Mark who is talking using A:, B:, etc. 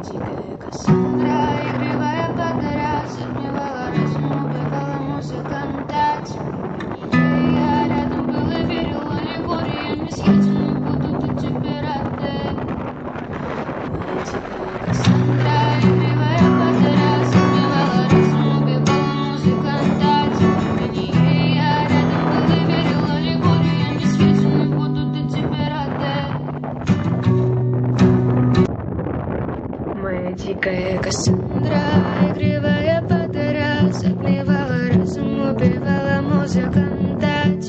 A: дикая Кассандра, игривая подгоря, затмевала разум, убивала музыканта. Тьму я рядом был и верил аллегориями, съедены будут эти пираты. Моя дикая Кассандра, игривая подгоря, затмевала разум, убивала музыканта. Тьму я рядом был и верил аллегориями, съедены будут эти пираты. Моя дикая Кассандра, игривая